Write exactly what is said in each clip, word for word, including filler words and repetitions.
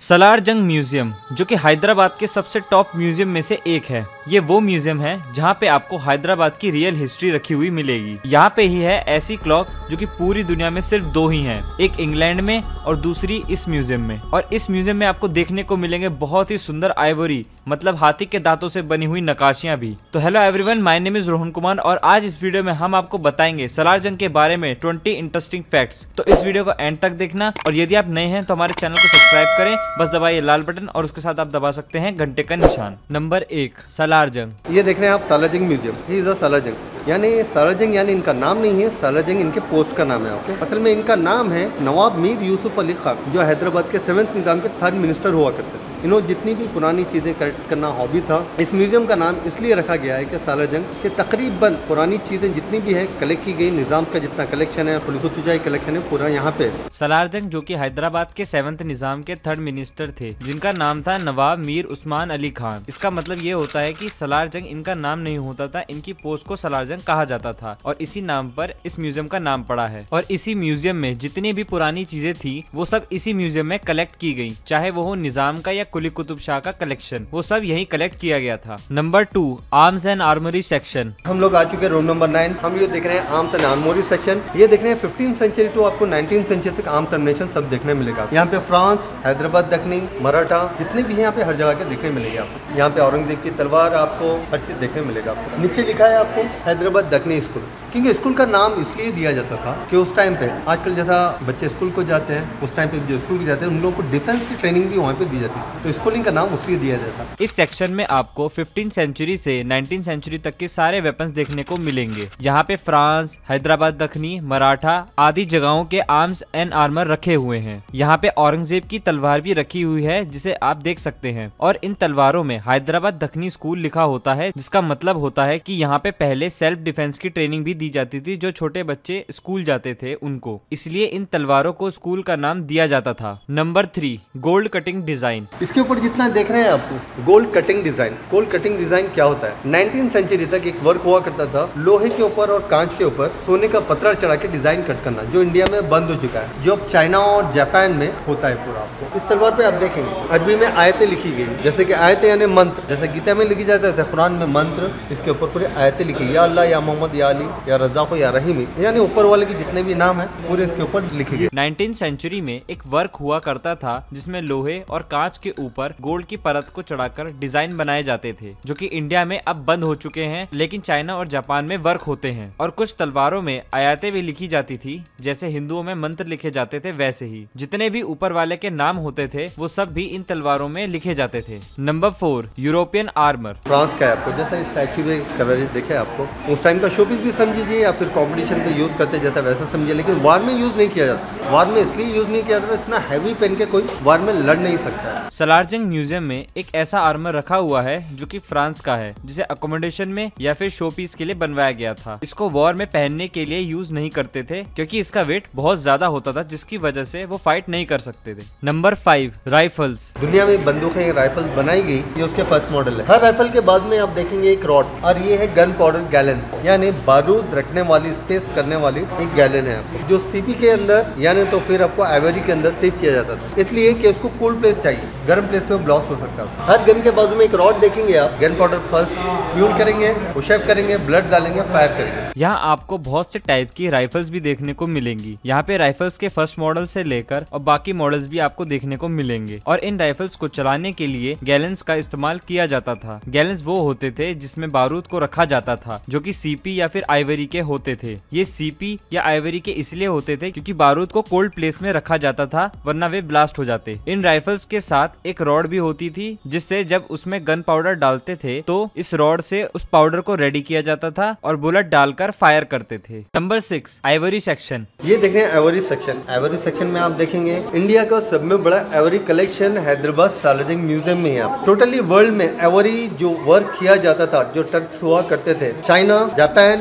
Salaar Jung museum जो कि हैदराबाद के सबसे टॉप म्यूजियम में से एक है। ये वो म्यूजियम है जहाँ पे आपको हैदराबाद की रियल हिस्ट्री रखी हुई मिलेगी। यहाँ पे ही है ऐसी क्लॉक जो कि पूरी दुनिया में सिर्फ दो ही हैं, एक इंग्लैंड में और दूसरी इस म्यूजियम में। और इस म्यूजियम में आपको देखने को मिलेंगे बहुत ही सुंदर आइवरी मतलब हाथी के दांतों से बनी हुई नक्काशियां भी। तो hello everyone, my name is Rohan Kumar और आज इस वीडियो में हम आपको बताएंगे सलार जंग के बारे में ट्वेंटी इंटरेस्टिंग फैक्ट्स। तो इस वीडियो को एंड तक देखना और यदि आप नए हैं तो हमारे चैनल को सब्सक्राइब करें, बस दबाइए लाल बटन और उसके साथ आप दबा सकते हैं घंटे का निशान। नंबर एक, सलार जंग। ये देख रहे हैं आप Salar Jung museum. He is a Salar Jung, यानी सलार जंग यानी इनका नाम नहीं है, सलार जंग इनके पोस्ट का नाम है। ओके, असल में इनका नाम है नवाब मीर यूसुफ अली खान, जो हैदराबाद के सेवेंथ निजाम के थर्ड मिनिस्टर हुआ करते थे। इन्होंने जितनी भी पुरानी चीज़ें कलेक्ट करना हॉबी था। इस म्यूजियम का नाम इसलिए रखा गया है कि सलार जंग के तकरीबन पुरानी चीज़ें जितनी भी है कलेक्ट की गई, निज़ाम का जितना कलेक्शन है, कुतुबजाई कलेक्शन है, पूरा यहाँ पे। सलार जंग जो कि हैदराबाद के सेवंथ निजाम के थर्ड मिनिस्टर थे, जिनका नाम था नवाब मीर उस्मान अली खान। इसका मतलब ये होता है कि सलार जंग इनका नाम नहीं होता था, इनकी पोस्ट को सलार जंग कहा जाता था और इसी नाम पर इस म्यूजियम का नाम पड़ा है। और इसी म्यूजियम में जितनी भी पुरानी चीजें थी वो सब इसी म्यूजियम में कलेक्ट की गई, चाहे वो हो निजाम का या कुली कुतुब शाह का कलेक्शन, वो सब यही कलेक्ट किया गया था। Number two, arms and armoury section. हम लोग आ चुके हैं रूम नंबर नाइन। हम ये देख रहे हैं आर्म्स एंड आर्मरी सेक्शन। ये देख रहे हैं फिफ्टीन सेंचुरी टू आपको नाइनटीन सेंचुरी तक आर्म्स एम्युनिशन सब देखने मिलेगा। यहाँ पे फ्रांस, हैदराबाद दखनी, मराठा जितने भी हैं यहाँ पे हर जगह के देखने मिलेंगे आपको। यहाँ पे औरंगजेब की तलवार आपको हर चीज देखने मिलेगा आपको। नीचे लिखा है आपको हैदराबाद दखनी स्कूल, क्योंकि स्कूल का नाम इसलिए दिया जाता था कि उस टाइम पे आजकल जैसा बच्चे स्कूल को जाते हैं, उस टाइम पे जो स्कूल को जाते हैं उन लोगों को डिफेंस की ट्रेनिंग भी वहाँ पे दी जाती है, तो स्कूलिंग का नाम उसलिए दिया जाता है। इस सेक्शन में आपको फिफ्टीन सेंचुरी से नाइनटीन सेंचुरी तक के सारे वेपन्स देखने को मिलेंगे। यहाँ पे फ्रांस, हैदराबाद दखनी, मराठा आदि जगहों के आर्म्स एंड आर्मर रखे हुए हैं। यहाँ पे औरंगजेब की तलवार भी रखी हुई है जिसे आप देख सकते हैं। और इन तलवारों में हैदराबाद दखनी स्कूल लिखा होता है, जिसका मतलब होता है कि यहाँ पे पहले सेल्फ डिफेंस की ट्रेनिंग भी दी जाती थी जो छोटे बच्चे स्कूल जाते थे उनको, इसलिए इन तलवारों को स्कूल का नाम दिया जाता था। Number three, gold cutting design. इसके ऊपर जितना देख रहे हैं आपको gold cutting design. Gold cutting design क्या होता है? नाइनटीन सेंचुरी तक एक वर्क हुआ करता था, लोहे के ऊपर और कांच के ऊपर सोने का पत्थर चढ़ा के डिजाइन कट करना, जो इंडिया में बंद हो चुका है, जो अब चाइना और जापान में होता है पूरा। आपको इस तलवार पे आप देखेंगे अरबी में आयतें लिखी गई, जैसे कि आयतें यानी मंत्र, जैसे गीता में लिखी जाता है, कुरान में मंत्र, इसके ऊपर पूरे आयतें लिखी, या अल्लाह, या मोहम्मद, या अली, या रज़ाक़, या रहीम, यानी ऊपर वाले के जितने भी नाम है पूरे इसके ऊपर लिखे गए। नाइनटीन सेंचुरी में एक वर्क हुआ करता था जिसमें लोहे और कांच के ऊपर गोल्ड की परत को चढ़ाकर डिजाइन बनाए जाते थे, जो कि इंडिया में अब बंद हो चुके हैं, लेकिन चाइना और जापान में वर्क होते हैं। और कुछ तलवारों में आयतें भी लिखी जाती थी, जैसे हिंदुओं में मंत्र लिखे जाते थे वैसे ही जितने भी ऊपर वाले के नाम होते थे वो सब भी इन तलवारों में लिखे जाते थे। Number four, European armour. France का है आपको, जैसा इस स्टैचू में कवरेज देखे आपको, उस टाइम का शोपीस भी समझिए या फिर कॉम्पिटिशन पे यूज करते जैसा वैसा समझिए, लेकिन वार में यूज नहीं किया जाता। वार में इसलिए यूज नहीं किया जाता, इतना हैवी पेन के कोई वार में लड़ नहीं सकता है। सलार जंग म्यूजियम में एक ऐसा आर्मर रखा हुआ है जो कि फ्रांस का है, जिसे अकोमोडेशन में या फिर शो पीस के लिए बनवाया गया था। इसको वॉर में पहनने के लिए यूज नहीं करते थे क्योंकि इसका वेट बहुत ज्यादा होता था, जिसकी वजह से वो फाइट नहीं कर सकते थे। Number five, rifles. दुनिया में बंदूकें राइफल्स बनाई गई, ये उसके फर्स्ट मॉडल है। हर राइफल के बाद में आप देखेंगे एक रॉड, और ये है गन पाउडर गैलन, यानी बारूद रखने वाली, स्पेस करने वाली एक गैलन है आपको, जो सीपी के अंदर यानी तो फिर आपको आइवरी के अंदर सेव किया जाता था, इसलिए कि उसको कूल प्लेस चाहिए, गर्म प्लेस पे ब्लास्ट हो सकता है। हर गन के बाजू में एक रॉड देखेंगे आप, गन पाउडर फर्स्ट फ्यूल करेंगे, पुशअप करेंगे, ब्लड डालेंगे, फायर करेंगे। यहाँ आपको बहुत से टाइप की राइफल्स भी देखने को मिलेंगी। यहाँ पे राइफल्स के फर्स्ट मॉडल से लेकर और बाकी मॉडल्स भी आपको देखने को मिलेंगे। और इन राइफल्स को चलाने के लिए गैलेंस का इस्तेमाल किया जाता था। गैलेंस वो होते थे जिसमें बारूद को रखा जाता था, जो कि सीपी या फिर आइवरी के होते थे। ये सीपी या आइवरी के इसलिए होते थे क्योंकि बारूद को कोल्ड प्लेस में रखा जाता था, वरना वे ब्लास्ट हो जाते। इन राइफल्स के साथ एक रॉड भी होती थी, जिससे जब उसमें गन पाउडर डालते थे तो इस रॉड से उस पाउडर को रेडी किया जाता था और बुलेट डालकर फायर करते थे। Number six, ivory section. ये देख रहे हैं आइवरी सेक्शन। आइवरी सेक्शन में आप देखेंगे इंडिया का सब में बड़ा Ivory collection Hyderabad Salaar Jung museum में है। आप टोटली वर्ल्ड में आइवरी जो वर्क किया जाता था, जो टर्क्स हुआ करते थे, चाइना, जापान, इंडिया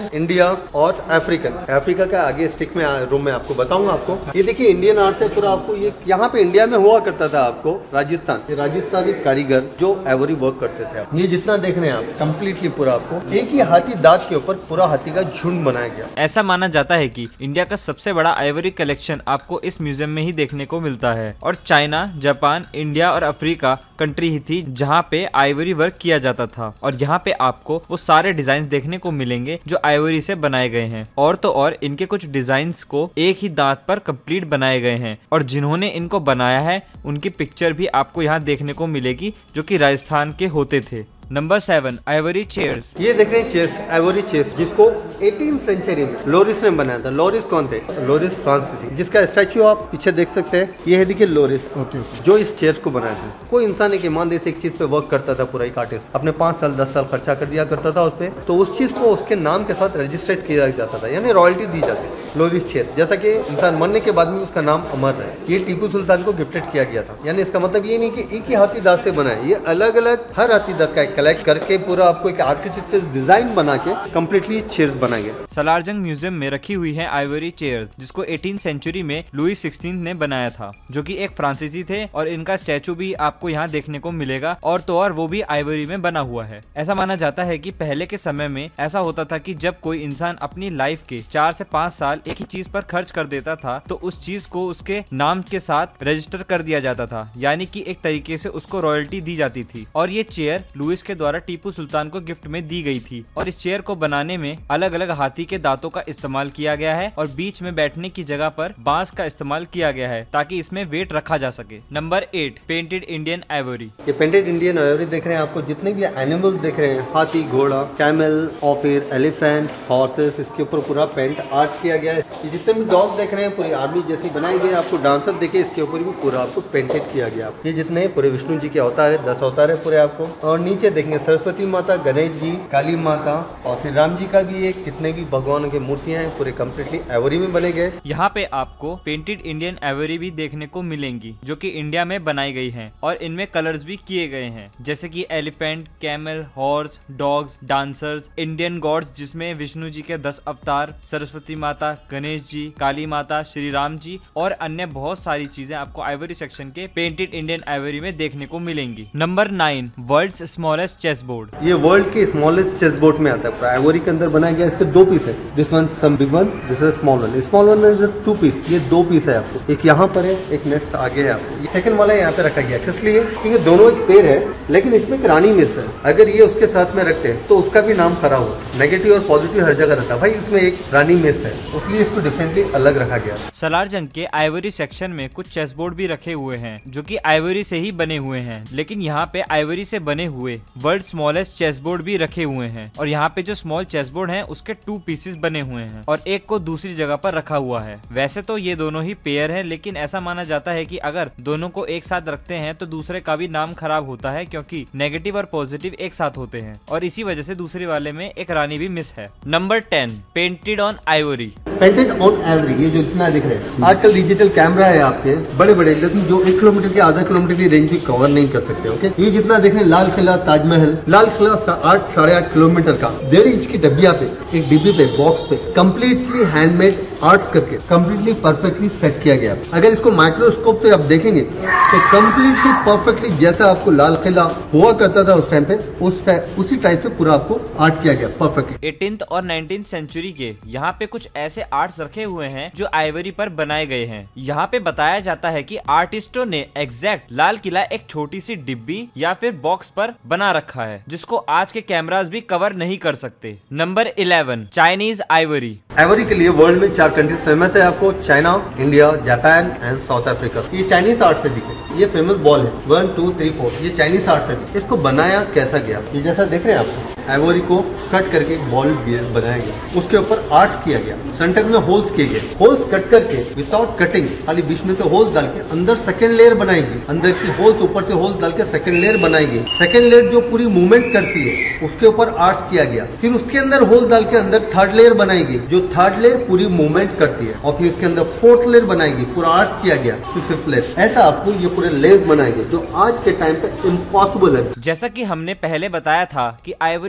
इंडिया और अफ्रीकन। अफ्रीका का आगे स्टिक में रूम में आपको बताऊंगा आपको। ये देखिए इंडियन आर्ट है पूरा आपको। ये यहाँ पे इंडिया में हुआ करता था आपको राजस्थान, ये राजस्थानी कारीगर जो आइवरी वर्क करते थे। ये जितना देख रहे हैं आप कम्प्लीटली पूरा आपको एक ही हाथी दांत के ऊपर पूरा हाथी का झुंड बनाया गया। ऐसा माना जाता है कि इंडिया का सबसे बड़ा आइवरी कलेक्शन आपको इस म्यूजियम में ही देखने को मिलता है। और चाइना, जापान, इंडिया और अफ्रीका कंट्री ही थी जहाँ पे आइवरी वर्क किया जाता था। और यहाँ पे आपको वो सारे डिजाइन देखने को मिलेंगे जो आइवरी से बनाए गए हैं। और तो और इनके कुछ डिजाइन्स को एक ही दांत पर कंप्लीट बनाए गए हैं और जिन्होंने इनको बनाया है उनकी पिक्चर भी आपको यहाँ देखने को मिलेगी जो कि राजस्थान के होते थे। Number seven, ivory chairs. ये देख रहे हैं चेयर्स, आइवरी चेयर्स, जिसको एटीन सेंचुरी में लोरिस ने बनाया था। लोरिस कौन थे? लोरिस फ्रांसीसी, जिसका स्टैचू आप पीछे देख सकते हैं। ये है देखिए लोरिस, जो इस चेयर को बनाया था। कोई इंसान एक ईमानदारी से एक चीज पे वर्क करता था, पूरा एक आर्टिस्ट अपने पांच साल दस साल खर्चा कर दिया करता था उस पर, तो उस चीज को उसके नाम के साथ रजिस्टर्ड किया जाता था, यानी रॉयल्टी दी जाती। लोरिस चेयर, जैसा कि इंसान मरने के बाद में उसका नाम अमर है। ये टीपू सुल्तान को गिफ्टेड किया गया था। यानी इसका मतलब ये नहीं कि एक ही हाथी दांत से बना है, ये अलग अलग हर हाथी दांत का कलेक्ट करके पूरा आपको एक आर्किटेक्चर डिजाइन बना के कंप्लीटली चेयर्स बनाए गए। सलारजंग म्यूजियम में रखी हुई है आइवरी चेयर्स, जिसको एटीन सेंचुरी में लुई सिक्सटीन ने बनाया था, जो कि एक फ्रांसीसी थे। और इनका स्टैचू भी आपको यहाँ देखने को मिलेगा। और तो और वो भी आइवरी में बना हुआ है। ऐसा माना जाता है कि पहले के समय में ऐसा होता था कि जब कोई इंसान अपनी लाइफ के चार से पाँच साल एक ही चीज पर खर्च कर देता था तो उस चीज को उसके नाम के साथ रजिस्टर कर दिया जाता था, यानी कि एक तरीके से उसको रॉयल्टी दी जाती थी। और ये चेयर लुइस के द्वारा टीपू सुल्तान को गिफ्ट में दी गई थी। और इस चेयर को बनाने में अलग अलग हाथी के दांतों का इस्तेमाल किया गया है और बीच में बैठने की जगह पर बांस का इस्तेमाल किया गया है ताकि इसमें वेट रखा जा सके। Number eight, painted Indian ivory. ये पेंटेड इंडियन आइवरी देख रहे हैं आपको। जितने भी एनिमल्स देख रहे हैं, हाथी, घोड़ा, कैमल और फिर एलिफेंट, हॉर्सेस, इसके ऊपर पूरा पेंट आर्ट किया गया है। ये जितने भी डॉग देख रहे हैं पूरी आर्मी जैसी बनाई गई है। आपको डांसर देखे, इसके ऊपर भी पूरा आपको पेंटेड किया गया। ये जितने पूरे विष्णु जी के अवतार है, दस अवतार है पूरे आपको। और नीचे देखेंगे सरस्वती माता, गणेश जी, काली माता और श्री राम जी का भी एक, कितने भी भगवान की मूर्तियां हैं पूरे कम्प्लीटली आइवरी में बने गए। यहाँ पे आपको पेंटेड इंडियन आइवरी भी देखने को मिलेंगी जो कि इंडिया में बनाई गई हैं और इनमें कलर्स भी किए गए हैं, जैसे कि elephant, camel, horse, dogs, dancers, Indian gods जिसमें विष्णु जी के दस अवतार, सरस्वती माता, गणेश जी, काली माता, श्री राम जी और अन्य बहुत सारी चीजें आपको आइवरी सेक्शन के पेंटेड इंडियन आइवरी में देखने को मिलेंगी। Number nine, world's smallest chess board. ये वर्ल्ड के स्मॉलेस्ट चेस बोर्ड में आता है। आइवरी के अंदर बनाया गया। इसके दो पीस है, this one some big one, this is small one. Small one is two piece. ये दो पीस है आपको, एक यहाँ पर है, एक नेक्स्ट आगे है आपको। सेकंड वाला यहाँ पे रखा गया, किस लिए? क्योंकि दोनों एक पेड़ है लेकिन इसमें एक रानी मिस है। अगर ये उसके साथ में रखते हैं तो उसका भी नाम खराब हो। नेगेटिव और पॉजिटिव हर जगह रहता है भाई, इसमें एक रानी मिस है, इसलिए इसको डिफरेंटली अलग रखा गया। सलारजंग के आइवरी सेक्शन में कुछ चेस बोर्ड भी रखे हुए हैं जो कि आइवरी से ही बने हुए हैं, लेकिन यहाँ पे आइवरी से बने हुए वर्ल्ड स्मॉलेस्ट चेस बोर्ड भी रखे हुए हैं। और यहाँ पे जो स्मॉल चेस बोर्ड है उसके टू पीसेस बने हुए हैं और एक को दूसरी जगह पर रखा हुआ है। वैसे तो ये दोनों ही पेयर है, लेकिन ऐसा माना जाता है कि अगर दोनों को एक साथ रखते हैं तो दूसरे का भी नाम खराब होता है, क्योंकि नेगेटिव और पॉजिटिव एक साथ होते हैं और इसी वजह से दूसरे वाले में एक रानी भी मिस है। Number ten, painted on ivory. Painted on ivory, ये जो इतना दिख रहे हैं आजकल डिजिटल कैमरा है आपके बड़े बड़े, लेकिन जो एक किलोमीटर के आधा किलोमीटर की रेंज भी कवर नहीं कर सकते। ओके, ये जितना देख रहे हैं लाल किला, ताजमहल, लाल किला आठ साढ़े आठ किलोमीटर का डेढ़ इंच की डब्बिया पे, एक डिब्बी पे, बॉक्स पे कम्प्लीटली हैंडमेड आर्ट्स करके कम्प्लीटली परफेक्टली सेट किया गया। अगर इसको माइक्रोस्कोप से आप देखेंगे तो कम्प्लीटली परफेक्टली जैसा आपको लाल किला हुआ करता था उस टाइम पे, उस उसी टाइप से पूरा आपको आर्ट किया गया परफेक्टली। एटीन्थ और नाइनटीन्थ सेंचुरी के यहाँ पे कुछ ऐसे आर्ट्स रखे हुए हैं जो आइवरी पर बनाए गए हैं। यहाँ पे बताया जाता है कि आर्टिस्टों ने एग्जैक्ट लाल किला एक छोटी सी डिब्बी या फिर बॉक्स पर बना रखा है, जिसको आज के कैमरास भी कवर नहीं कर सकते। Number eleven, Chinese ivory. Ivory के लिए वर्ल्ड में चार कंट्रीज फेमस है आपको, China, India, Japan and South Africa. ये चाइनीज आर्ट से दिखे, ये फेमस बॉल है वन टू थ्री फोर, ये चाइनीज आर्ट से दिखे। इसको बनाया कैसा गया, ये जैसा देख रहे हैं आप, आइवरी को कट करके बॉल बनाया गया, उसके ऊपर आर्ट किया गया, सेंटर में होल्स किए गए, होल्स कट करके विदाउट कटिंग खाली बीच में से होल्स डाल के अंदर सेकंड लेयर बनाएगी, अंदर की होल्स ऊपर से होल्स डाल के सेकंड लेयर बनाएगी। सेकंड लेयर जो पूरी मूवमेंट करती है उसके ऊपर आर्ट किया गया, फिर उसके अंदर होल्स डाल के अंदर थर्ड लेयर बनाएगी जो थर्ड लेयर पूरी मूवमेंट करती है, और फिर इसके अंदर फोर्थ लेयर बनाएगी, पूरा आर्ट किया गया, फिर फिफ्थ लेयर। ऐसा आपको ये पूरे लेयर्स बनाएंगे जो आज के टाइम पे इम्पॉसिबल है। जैसा कि हमने पहले बताया था कि आइवरी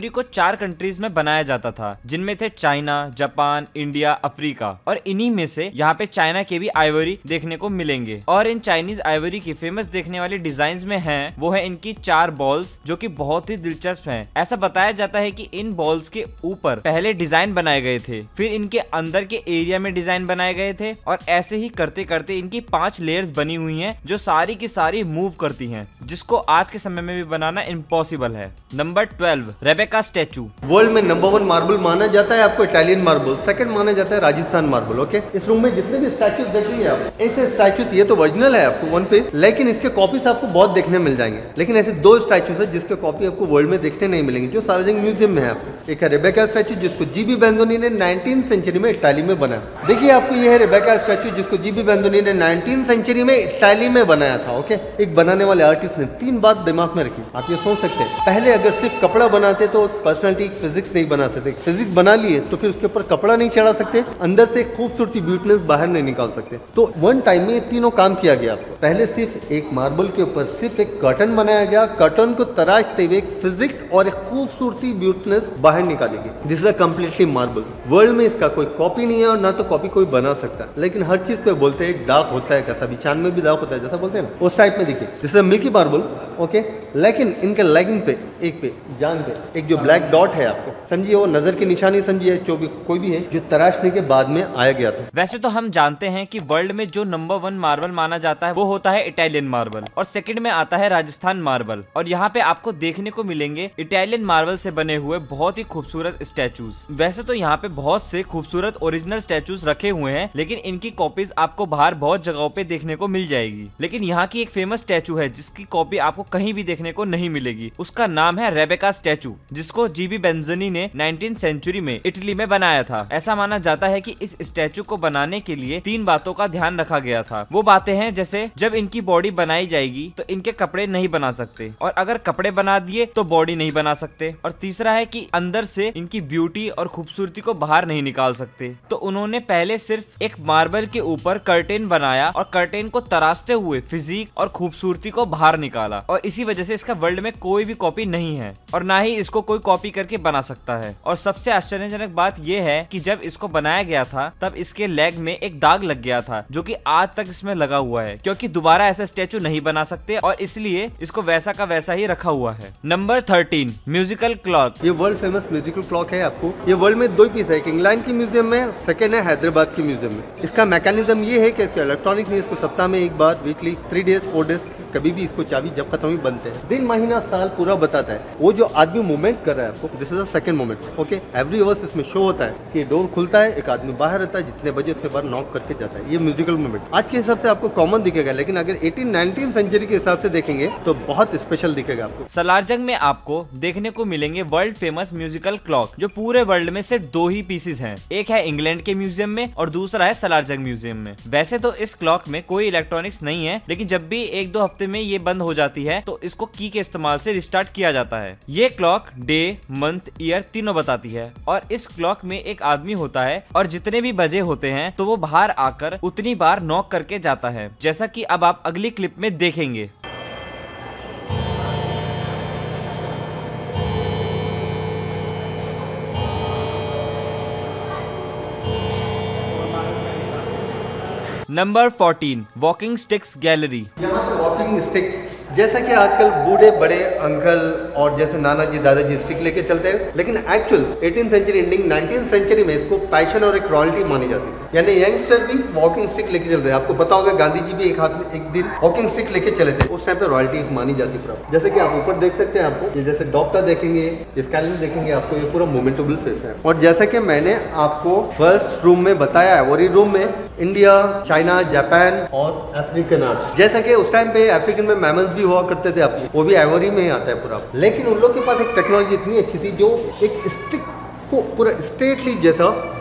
आइवरी को चार कंट्रीज में बनाया जाता था, जिनमें थे चाइना, जापान, इंडिया, अफ्रीका। और इन्हीं में से यहाँ पे चाइना के भी आइवरी देखने को मिलेंगे। और इन चाइनीज आइवरी की फेमस देखने वाली डिजाइन में है वो है इनकी चार बॉल्स, जो कि बहुत ही दिलचस्प हैं। ऐसा बताया जाता है कि इन बॉल्स के ऊपर पहले डिजाइन बनाए गए थे, फिर इनके अंदर के एरिया में डिजाइन बनाए गए थे, और ऐसे ही करते करते इनकी पांच लेयर्स बनी हुई हैं, जो सारी की सारी मूव करती हैं, जिसको आज के समय में भी बनाना इम्पॉसिबल है। Number twelve, Rebecca statue. World में नंबर वन मार्बल माना जाता है आपको इटालियन मार्बल, सेकंड माना जाता है राजस्थान मार्बल। ओके, इस रूम में जितने भी स्टैचूज देखेंगे आप, ऐसे स्टैचूज, ये तो ओरिजिनल है आपको वन पीस, लेकिन इसके कॉपीज आपको बहुत देखने मिल जाएंगे। लेकिन ऐसे दो स्टैचूज है जिसके कॉपी आपको वर्ल्ड में देखने नहीं मिलेंगे, जो सार्वजनिक म्यूजियम में है आपको। एक है रेबेका स्टैचू, जिसको जीबी बेंजोनी ने नाइनटीन सेंचुरी में इटाली में बनाया। देखिए आपको ये है रेबेका स्टैचू, जिसको जीबी बेंजोनी ने नाइनटीन सेंचुरी में इटाली में बनाया था। ओके, एक बनाने वाले आर्टिस्ट ने तीन बात दिमाग में रखी, आप ये सोच सकते हैं। पहले अगर सिर्फ कपड़ा बनाते तो पर्सनालिटी फिजिक्स नहीं बना सकते, फिजिक्स बना लिए तो फिर उसके ऊपर कपड़ा नहीं चढ़ा सकते, अंदर से खूबसूरती ब्यूटीनेस बाहर नहीं निकाल सकते। तो वन टाइम में ये तीनों काम किया गया आपको। पहले सिर्फ एक मार्बल के ऊपर सिर्फ एक कर्टन बनाया गया, कर्टन को तराशते हुए एक फिजिक्स और एक खूबसूरती ब्यूटीनेस बाहर निकाली गई। This is a completely marble. World में इसका कोई कॉपी नहीं है और ना तो कॉपी कोई बना सकता, लेकिन हर चीज पे बोलते हैं एक दाग होता है, कैसा भी चांद में भी दाग होता है, जैसा बोलते हैं ना, उस टाइप में देखिए। This is milky marble. Okay, लेकिन इनके लेगिंग पे, एक पे, जांग पे एक जो ब्लैक डॉट है, आपको समझिए वो नजर की निशानी समझिए, जो भी कोई भी है, जो तराशने के बाद में आया गया था। वैसे तो हम जानते हैं कि वर्ल्ड में जो नंबर वन मार्बल माना जाता है वो होता है इटालियन मार्बल, और सेकंड में आता है राजस्थान मार्बल। और यहाँ पे आपको देखने को मिलेंगे इटालियन मार्बल से बने हुए बहुत ही खूबसूरत स्टैचूज। वैसे तो यहाँ पे बहुत से खूबसूरत ओरिजिनल स्टैचूज रखे हुए हैं, लेकिन इनकी कॉपीज आपको बाहर बहुत जगहों पे देखने को मिल जाएगी। लेकिन यहाँ की एक फेमस स्टैचू है जिसकी कॉपी आपको कहीं भी देखने को नहीं मिलेगी। उसका नाम है रेबेका स्टैचू, जिसको जीबी बेंजोनी ने नाइनटीन सेंचुरी में इटली में बनाया था। ऐसा माना जाता है कि इस स्टैचू को बनाने के लिए तीन बातों का ध्यान रखा गया था। वो बातें हैं जैसे जब इनकी बॉडी बनाई जाएगी तो इनके कपड़े नहीं बना सकते, और अगर कपड़े बना दिए तो बॉडी नहीं बना सकते, और तीसरा है कि अंदर से इनकी ब्यूटी और खूबसूरती को बाहर नहीं निकाल सकते। तो उन्होंने पहले सिर्फ एक मार्बल के ऊपर कर्टेन बनाया और कर्टेन को तराशते हुए फिजिक और खूबसूरती को बाहर निकाला, और इसी वजह से इसका वर्ल्ड में कोई भी कॉपी नहीं है और ना ही इसको कोई कॉपी करके बना सकता है। और सबसे आश्चर्यजनक बात यह है कि जब इसको बनाया गया था तब इसके लेग में एक दाग लग गया था, जो कि आज तक इसमें लगा हुआ है, क्योंकि दोबारा ऐसा स्टैचू नहीं बना सकते और इसलिए इसको वैसा का वैसा ही रखा हुआ है। Number thirteen, musical clock. ये वर्ल्ड फेमस म्यूजिकल क्लॉक है आपको। ये वर्ल्ड में दो पीस है, एक इंग्लैंड की म्यूजियम में, सेकेंड है हैदराबाद की म्यूजियम में। इसका मैकेनिज्म ये है कि इसका इलेक्ट्रॉनिक नहीं, इसको सप्ताह में एक बार, weekly, three days, four days, कभी भी इसको चाबी जब खत्म ही बनते हैं, दिन महीना साल पूरा बताता है। वो जो आदमी मूवमेंट कर रहा है आपको, this is a second movement. Okay, every hours इसमें शो होता है कि डोर खुलता है, एक आदमी बाहर रहता है, जितने बजे उसके बाद नॉक करके जाता है। ये म्यूजिकल मूवमेंट आज के हिसाब से आपको कॉमन दिखेगा, लेकिन अगर एटीन नाइनटीन सेंचुरी के हिसाब से देखेंगे तो बहुत स्पेशल दिखेगा आपको। सलारजंग में आपको देखने को मिलेंगे वर्ल्ड फेमस म्यूजिकल क्लॉक, जो पूरे वर्ल्ड में सिर्फ दो ही पीसेस हैं। एक है इंग्लैंड के म्यूजियम में और दूसरा है सलारजंग म्यूजियम में। वैसे तो इस क्लॉक में कोई इलेक्ट्रॉनिक्स नहीं है, लेकिन जब भी एक दो हफ्ते में ये बंद हो जाती है तो इसको की के इस्तेमाल से रिस्टार्ट किया जाता है। ये क्लॉक डे, मंथ, ईयर तीनों बताती है, और इस क्लॉक में एक आदमी होता है और जितने भी बजे होते हैं तो वो बाहर आकर उतनी बार नॉक करके जाता है, जैसा कि अब आप अगली क्लिप में देखेंगे। Number fourteen, walking sticks gallery. यहाँ पे वॉकिंग स्टिक्स, जैसा कि आजकल बूढ़े बड़े अंकल और जैसे नाना जी दादाजी स्टिक लेके चलते हैं, लेकिन actual eighteen century ending nineteen century में इसको पैशन और एक रॉयल्टी मानी जाती है। यानी यंगस्टर भी वॉकिंग स्टिक लेके चलते हैं। आपको पता होगा गांधी जी भी एक हाथ में एक दिन वॉकिंग स्टिक लेके चले थे, उस टाइम पे रॉयल्टी मानी जाती है। जैसे कि आप ऊपर देख सकते हैं, आपको ये जैसे डॉग का देखेंगे, स्कैलिन देखेंगे, आपको ये पूरा मोमेंटेबल फेस है। और जैसा कि मैंने आपको फर्स्ट रूम में बताया है, और ये रूम में इंडिया, चाइना, जापान और अफ्रीकन आर्ट, जैसा कि उस टाइम पे अफ्रीकन में मैमल्स भी हुआ करते थे, आपको वो भी आइवरी में ही आता है पूरा। लेकिन उन लोग के पास एक टेक्नोलॉजी इतनी अच्छी थी जो एक स्टिक को पूरा स्ट्रेटली जैसा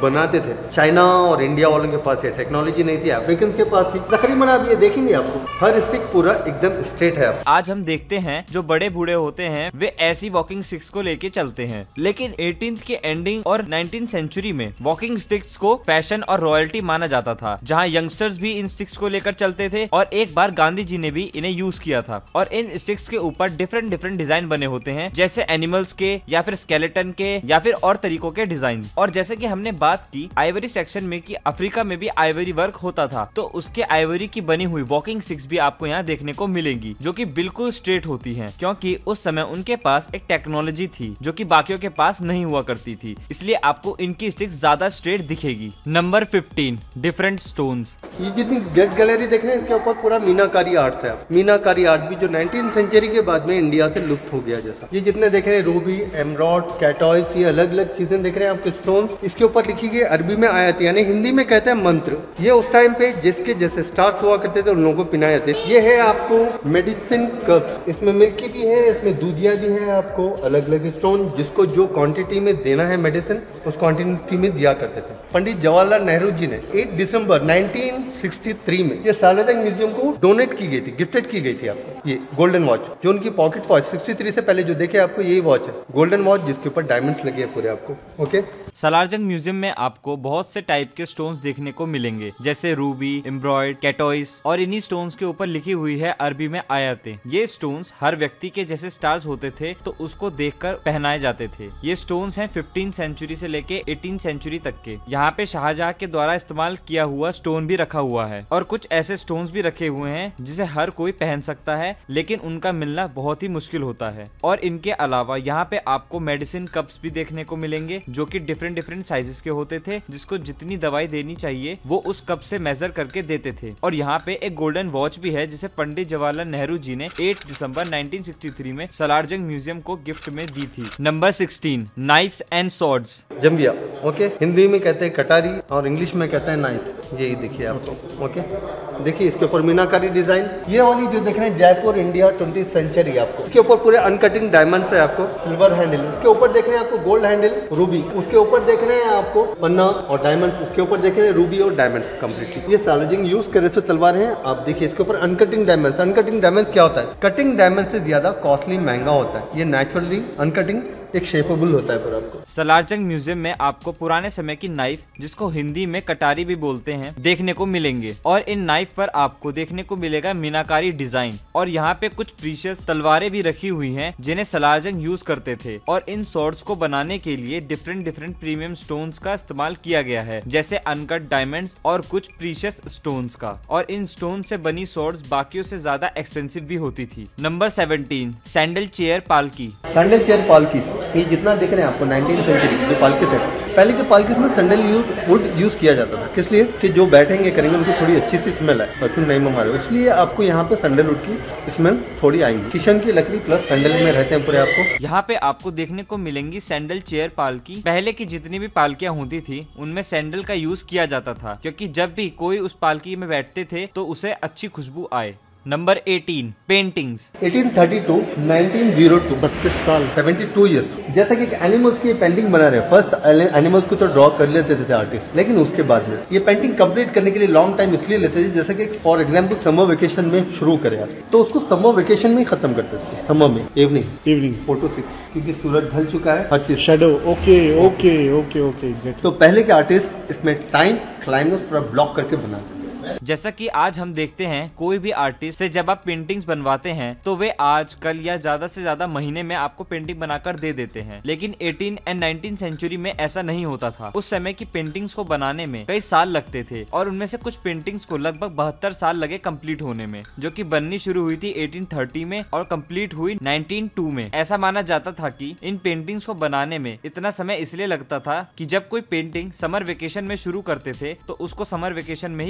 बनाते थे। चाइना और इंडिया वालों के पास ये टेक्नोलॉजी नहीं थी, अफ्रीकन के पास थी। तकरीबन आप ये देखेंगे आपको हर स्टिक पूरा एकदम स्ट्रेट है। आज हम देखते हैं जो बड़े बूढ़े होते हैं वे ऐसी वॉकिंग स्टिक्स को लेके चलते हैं, लेकिन एटीन्थ के एंडिंग और नाइनटीन सेंचुरी में वॉकिंग स्टिक्स को फैशन और रॉयल्टी माना जाता था, जहां यंगस्टर्स भी इन स्टिक्स को लेकर चलते थे और एक बार गांधी जी ने भी इन्हें यूज किया था। और इन स्टिक्स के ऊपर डिफरेंट डिफरेंट डिजाइन बने होते हैं, जैसे एनिमल्स के या फिर स्केलेटन के या फिर और तरीकों के डिजाइन। और जैसे कि हमने बात की आइवरी सेक्शन में कि अफ्रीका में भी आइवरी वर्क होता था, तो उसके आइवरी की बनी हुई वॉकिंग स्टिक्स भी आपको यहाँ देखने को मिलेंगी, जो कि बिल्कुल स्ट्रेट होती हैं, क्योंकि उस समय उनके पास एक टेक्नोलॉजी थी जो कि बाकियों के पास नहीं हुआ करती थी, इसलिए आपको इनकी स्टिक्स ज्यादा स्ट्रेट दिखेगी। Number fifteen, different stones. ये जितनी गेट गैलरी देख रहे हैं इसके ऊपर पूरा मीनाकारी आर्ट है। मीनाकारी आर्ट भी जो नाइनटीन सेंचुरी के बाद में इंडिया से लुप्त हो गया। जैसा ये जितने देख रहे हैं रूबी, एमरॉड, कैटॉइस, ये अलग अलग चीजें देख रहे हैं आपके स्टोन्स, इसके ऊपर लिखी गई अरबी में आयत, यानी हिंदी में कहते हैं मंत्र। ये उस टाइम पे जिसके जैसे स्टार्स हुआ करते थे उन लोगों को पिनाए जाते। ये है आपको मेडिसिन कप्स, इसमें मिल्की भी है, इसमें दूधिया भी है। आपको अलग अलग स्टोन जिसको जो क्वांटिटी में देना है मेडिसिन उस क्वांटिटी में दिया करते थे। पंडित जवाहरलाल नेहरू जी ने आठ दिसंबर नाइनटीन सिक्सटी थ्री में ये सालारजंग म्यूजियम को डोनेट की गई थी, गिफ्टेड की गई थी आपको। ये गोल्डन वॉच जो उनकी पॉकेट वॉच सिक्सटी थ्री से पहले जो देखे आपको यही वॉच है, गोल्डन वॉच जिसके ऊपर डायमंड्स लगे हैं पूरे आपको। ओके, सालारजंग म्यूजियम में आपको बहुत से टाइप के स्टोन्स देखने को मिलेंगे, जैसे रूबी, एम्ब्रॉयड, कैटॉइस, और इन्हीं स्टोन्स के ऊपर लिखी हुई है अरबी में आयतें। ये स्टोन्स हर व्यक्ति के जैसे स्टार्स होते थे तो उसको देखकर पहनाए जाते थे। ये स्टोन्स हैं फिफ्टीन सेंचुरी से लेके एटीन सेंचुरी तक के। यहाँ पे शाहजहां के द्वारा इस्तेमाल किया हुआ स्टोन भी रखा हुआ है, और कुछ ऐसे स्टोन्स भी रखे हुए हैं जिसे हर कोई पहन सकता है, लेकिन उनका मिलना बहुत ही मुश्किल होता है। और इनके अलावा यहाँ पे आपको मेडिसिन कप्स भी देखने को मिलेंगे, जो कि डिफरेंट डिफरेंट साइजेस के होते थे, जिसको जितनी दवाई देनी चाहिए वो उस कप से मेजर करके देते थे। और यहाँ पे एक गोल्डन वॉच भी है जिसे पंडित जवाहरलाल नेहरू जी ने आठ दिसंबर नाइनटीन सिक्सटी थ्री में सालारजंग म्यूजियम को गिफ्ट में दी थी। Number sixteen, knives and swords. जंबिया, ओके, हिंदी में कहते हैं कटारी और इंग्लिश में कहते हैं नाइफ। ये देखिए आपको, ओके, देखिए इसके ऊपर मीनाकारी डिजाइन। ये वाली जो देख रहे हैं जयपुर इंडिया ट्वेंटी सेंचुरी, आपको इसके ऊपर पूरे अनकटिंग डायमंड्स है, आपको सिल्वर हैंडल, उसके ऊपर देख रहे हैं आपको गोल्ड हैंडल रूबी, उसके ऊपर देख रहे हैं आपको पन्ना और डायमंड, उसके ऊपर देख रहे हैं रूबी और डायमंड कंप्लीटली। ये सालारजंग यूज करे से तलवार है। आप देखिए इसके ऊपर अनकटिंग डायमंड्स। अनकटिंग डायमंड्स क्या होता है? कटिंग डायमंड से ज्यादा कॉस्टली महंगा होता है। ये नेचुरली अनकटिंग एक शेपेबल होता है पर आपको। सालारजंग म्यूजियम में आपको पुराने समय की नाइफ, जिसको हिंदी में कटारी भी बोलते हैं, देखने को मिलेंगे। और इन नाइफ पर आपको देखने को मिलेगा मीनाकारी डिजाइन। और यहाँ पे कुछ प्रीशियस तलवारें भी रखी हुई हैं जिन्हें सालारजंग यूज करते थे। और इन स्वॉर्ड्स को बनाने के लिए डिफरेंट डिफरेंट प्रीमियम स्टोन्स का इस्तेमाल किया गया है, जैसे अनकट डायमंड्स और कुछ प्रीशियस स्टोन्स का। और इन स्टोन से बनी स्वॉर्ड्स बाकियों से ज्यादा एक्सपेंसिव भी होती थी। नंबर सेवनटीन, सैंडल चेयर पालकी। सैंडल चेयर पालकी, ये जितना देख रहे हैं आपको नाइनटीन सेंचुरी जो पालकी थे, पहले के पालकी में सैंडल यूज वुड यूज किया जाता था। किस लिए? कि जो बैठेंगे करेंगे उनको थोड़ी अच्छी सी स्मेल आए, परफ्यूम नहीं मारे, इसलिए आपको यहाँ पे सैंडलवुड की स्मेल थोड़ी आएंगी। शीशम की लकड़ी प्लस सैंडल में रहते हैं पूरे आपको। यहाँ पे आपको देखने को मिलेंगी सैंडल चेयर पालकी। पहले की जितनी भी पालकियाँ होती थी उनमें सैंडल का यूज किया जाता था, क्योंकि जब भी कोई उस पालकी में बैठते थे तो उसे अच्छी खुशबू आए। Number eighteen, paintings. Eighteen thirty two nineteen O two, बत्तीस साल, सेवेंटी टू इयर्स। जैसे कि एनिमल्स की पेंटिंग बना रहे हैं। फर्स्ट एनिमल्स को तो ड्रॉ कर लेते थे आर्टिस्ट, लेकिन उसके बाद में ये पेंटिंग कंप्लीट करने के लिए लॉन्ग टाइम इसलिए लेते थे, जैसे कि फॉर एग्जांपल समर वेकेशन में शुरू करें आप तो उसको समर वेकेशन में ही खत्म करते थे। समर में evening evening four to six, क्योंकि सूरज ढल चुका है, हर चीज shadow. Okay okay okay okay तो पहले के आर्टिस्ट इसमें टाइम क्लाइमेक्स पूरा ब्लॉक करके बनाते थे। जैसा कि आज हम देखते हैं कोई भी आर्टिस्ट से जब आप पेंटिंग्स बनवाते हैं तो वे आज कल या ज्यादा से ज्यादा महीने में आपको पेंटिंग बनाकर दे देते हैं, लेकिन एटीन एंड नाइनटीन सेंचुरी में ऐसा नहीं होता था। उस समय की पेंटिंग्स को बनाने में कई साल लगते थे, और उनमें से कुछ पेंटिंग्स को लगभग बहत्तर साल लगे कंप्लीट होने में, जो कि बननी शुरू हुई थी एटीन थर्टी में और कंप्लीट हुई नाइनटीन टू में। ऐसा माना जाता था कि इन पेंटिंग्स को बनाने में इतना समय इसलिए लगता था कि जब कोई पेंटिंग समर वेकेशन में शुरू करते थे तो उसको समर वेकेशन में ही खत्म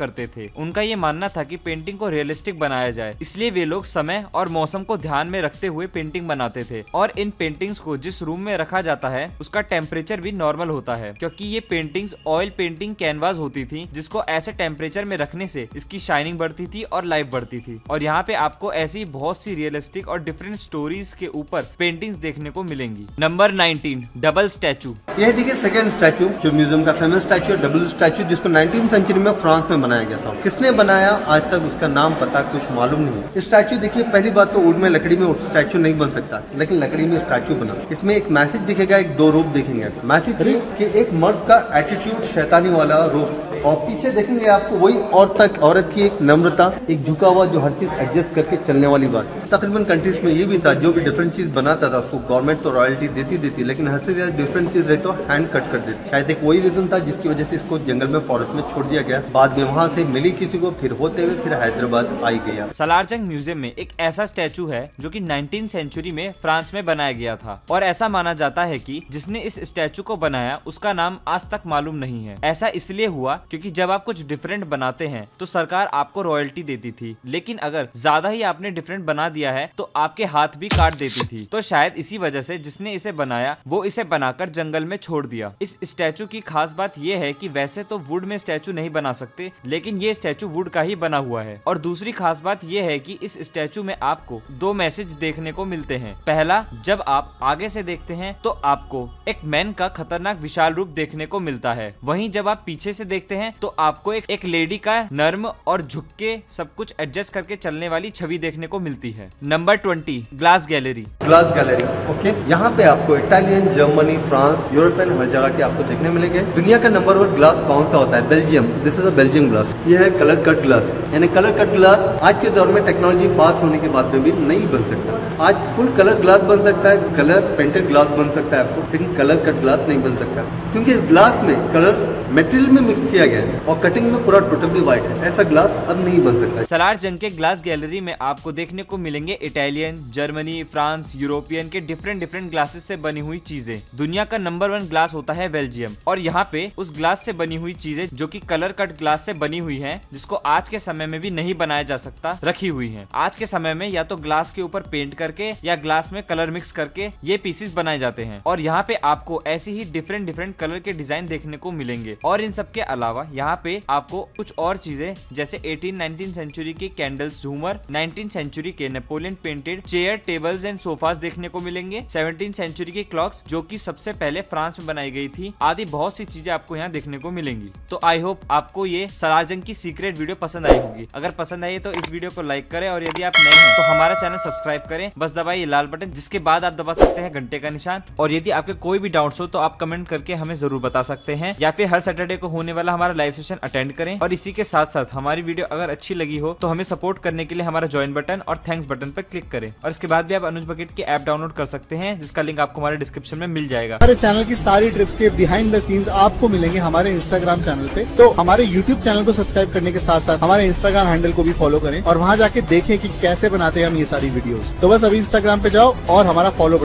करते थे। उनका ये मानना था कि पेंटिंग को रियलिस्टिक बनाया जाए, इसलिए वे लोग समय और मौसम को ध्यान में रखते हुए पेंटिंग बनाते थे। और इन पेंटिंग्स को जिस रूम में रखा जाता है उसका टेम्परेचर भी नॉर्मल होता है, क्योंकि ये पेंटिंग्स ऑयल पेंटिंग कैनवास होती थी, जिसको ऐसे टेम्परेचर में रखने से इसकी शाइनिंग बढ़ती थी और लाइफ बढ़ती थी। और यहाँ पे आपको ऐसी बहुत सी रियलिस्टिक और डिफरेंट स्टोरीज के ऊपर पेंटिंग्स देखने को मिलेंगी। Number nineteen, double statue. यह देखिए सेकंड स्टैचू जो म्यूजियम का फेमस स्टैचू है, डबल स्टैचू, जिसको नाइनटीन सेंचुरी में फ्रांस में बनाया गया था। किसने बनाया आज तक उसका नाम पता कुछ मालूम नहीं है। स्टैचू देखिए, पहली बात तो वुड में लकड़ी में स्टैचू नहीं बन सकता, लेकिन लकड़ी में स्टैचू बना। इसमें एक मैसेज दिखेगा, एक दो रूप देखेंगे। मैसेज कि एक मर्द का एटीट्यूड शैतानी वाला रूप, और पीछे देखेंगे आपको वही औरत तक औरत की एक नम्रता, एक झुका हुआ जो हर चीज एडजस्ट करके चलने वाली बात। तकरीबन कंट्रीज में ये भी था, जो भी डिफरेंट चीज बनाता था उसको गवर्नमेंट तो रॉयल्टी देती देती, लेकिन हर से ज्यादा डिफरेंट चीज रही तो हैंड कट कर देती। शायद एक वही रीजन था जिसकी वजह से इसको जंगल में फॉरेस्ट में छोड़ दिया गया। बाद में वहाँ से मिली किसी को, फिर होते हुए फिर हैदराबाद आई गया। सलारजंग म्यूजियम में एक ऐसा स्टैचू है जो कि नाइनटीन सेंचुरी में फ्रांस में बनाया गया था, और ऐसा माना जाता है कि जिसने इस स्टैचू को बनाया उसका नाम आज तक मालूम नहीं है। ऐसा इसलिए हुआ क्योंकि जब आप कुछ डिफरेंट बनाते हैं तो सरकार आपको रॉयल्टी देती थी, लेकिन अगर ज्यादा ही आपने डिफरेंट बना दिया है तो आपके हाथ भी काट देती थी। तो शायद इसी वजह से जिसने इसे बनाया वो इसे बनाकर जंगल में छोड़ दिया। इस स्टैचू की खास बात यह है कि वैसे तो वुड में स्टैचू नहीं बना सकते, लेकिन ये स्टैचू वुड का ही बना हुआ है। और दूसरी खास बात यह है कि इस स्टैचू में आपको दो मैसेज देखने को मिलते हैं। पहला, जब आप आगे से देखते हैं तो आपको एक मैन का खतरनाक विशाल रूप देखने को मिलता है, वहीं जब आप पीछे से देखते हैं तो आपको एक एक लेडी का नर्म और झुक के सब कुछ एडजस्ट करके चलने वाली छवि देखने को मिलती है। Number twenty, glass gallery. Glass gallery, okay. यहाँ पे आपको इटालियन, जर्मनी, फ्रांस, यूरोपियन हर जगह के आपको देखने मिलेंगे। दुनिया का नंबर वन ग्लास कौन सा होता है? Belgium. This is a Belgium glass. ये है कलर कट ग्लास, यानी कलर कट ग्लास आज के दौर में टेक्नोलॉजी फास्ट होने के बाद में भी नहीं बन सकता। आज फुल कलर ग्लास बन सकता है, कलर पेंटेड ग्लास बन सकता है आपको, लेकिन कलर कट ग्लास नहीं बन सकता, क्योंकि इस ग्लास में कलर मटेरियल में मिक्स किया गया है और कटिंग में पूरा टोटली व्हाइट है। ऐसा ग्लास अब नहीं बन सकता। सलारजंग के ग्लास गैलरी में आपको देखने को मिलेंगे इटालियन, जर्मनी, फ्रांस, यूरोपियन के डिफरेंट डिफरेंट ग्लासेस से बनी हुई चीजें। दुनिया का नंबर वन ग्लास होता है बेल्जियम, और यहाँ पे उस ग्लास से बनी हुई चीजें जो कि कलर कट ग्लास से बनी हुई हैं, जिसको आज के समय में भी नहीं बनाया जा सकता, रखी हुई हैं। आज के समय में या तो ग्लास के ऊपर पेंट करके या ग्लास में कलर मिक्स करके ये पीसेस बनाए जाते हैं, और यहाँ पे आपको ऐसी ही डिफरेंट डिफरेंट कलर के डिजाइन देखने को मिलेंगे। और इन सब के अलावा यहाँ पे आपको कुछ और चीजें जैसे एटीन नाइनटीन सेंचुरी के कैंडल्स, झूमर, नाइनटीन सेंचुरी के Napoleon painted chair, tables and sofas देखने को मिलेंगे, सेवनटीन सेंचुरी के क्लॉक्स जो कि सबसे पहले फ्रांस में बनाई गई थी, आदि बहुत सी चीजें आपको यहाँ देखने को मिलेंगी। तो आई होप आपको ये सलारजंग की सीक्रेट वीडियो पसंद आई होगी। अगर पसंद आई तो इस वीडियो को लाइक करें, और यदि आप नए हैं तो हमारा चैनल सब्सक्राइब करें। बस दबाइए लाल बटन, जिसके बाद आप दबा सकते हैं घंटे का निशान। और यदि आपके कोई भी डाउट्स हो तो आप कमेंट करके हमें जरूर बता सकते हैं, या फिर हर सैटरडे को होने वाला हमारा लाइव सेशन अटेंड करें। और इसी के साथ साथ हमारी वीडियो अगर अच्छी लगी हो तो हमें सपोर्ट करने के लिए हमारा ज्वाइन बटन और थैंक्स बटन पर क्लिक करें। और इसके बाद भी आप अनुज बकेट की ऐप डाउनलोड कर सकते हैं, जिसका लिंक आपको हमारे डिस्क्रिप्शन में मिल जाएगा। हमारे चैनल की सारी ट्रिप्स के बिहाइंड द सीन्स आपको मिलेंगे हमारे इंस्टाग्राम चैनल पे। तो हमारे यूट्यूब चैनल को सब्सक्राइब करने के साथ साथ हमारे इंस्टाग्राम हैंडल को भी फॉलो करें, और वहाँ जाके देखें कि कैसे बनाते हैं हम ये सारी वीडियोस। तो बस अभी इंस्टाग्राम पे जाओ और हमारा फॉलो